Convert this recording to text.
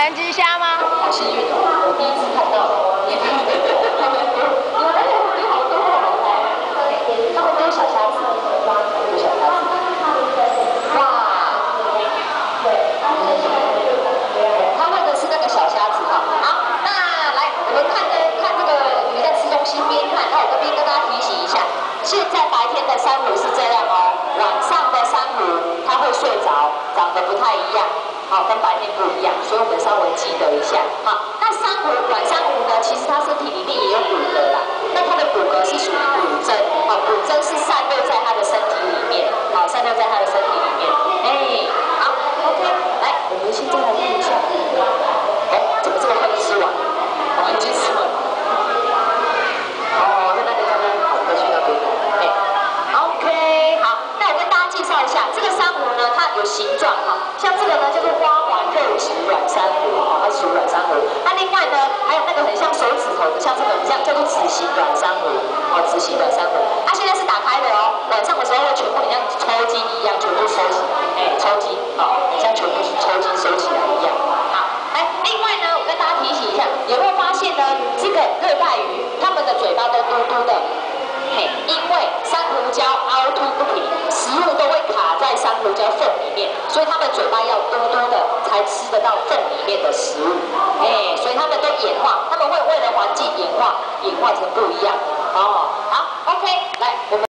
南极虾吗？ 它是运动，我第一次看到。你们那里有好多哦，他们都有小虾子，有小虾子。哇！他问的是那个小虾子哈。好，那来我们看这个鱼在吃东西边看，那我这边跟大家提醒一下，现在白天的珊瑚是这样哦，晚上的珊瑚它会睡着，长得不太一样。 好，跟白天不一样，所以我们稍微记得一下。好，那珊瑚软珊瑚呢，其实它身体里面也有骨骼啦。那它的骨骼是属于骨针，好，骨针是散落在它的身体里面，好，散落在它的身体里面。哎，好 ，OK， 来，我们现在来看一下。哎，怎么这么快就吃完？已经吃完。哦，那个刚刚好，回去那边。哎 ，OK， 好，那我跟大家介绍一下，这个珊瑚呢，它有形状哈，像这个呢就是花环肉质软珊瑚，它是属于软珊瑚。那另外呢，还有那个很像手指头的，像这个这样叫做子形软珊瑚，哦，子形软珊瑚。它现在是打开的哦，晚上的时候会全部很像抽筋一样，全部收起来，哎，抽筋，哦，很像全部是抽筋收起来一样。好，哎，另外呢，我跟大家提醒一下，有没有发现呢？这个热带鱼，它们的嘴巴都嘟嘟的。 嘿，因为珊瑚礁凹凸不平，食物都会卡在珊瑚礁缝里面，所以它们嘴巴要嘟嘟的，才吃得到缝里面的食物。哎，所以它们都演化，它们会为了环境演化成不一样。哦，好 ，OK， 来，我们。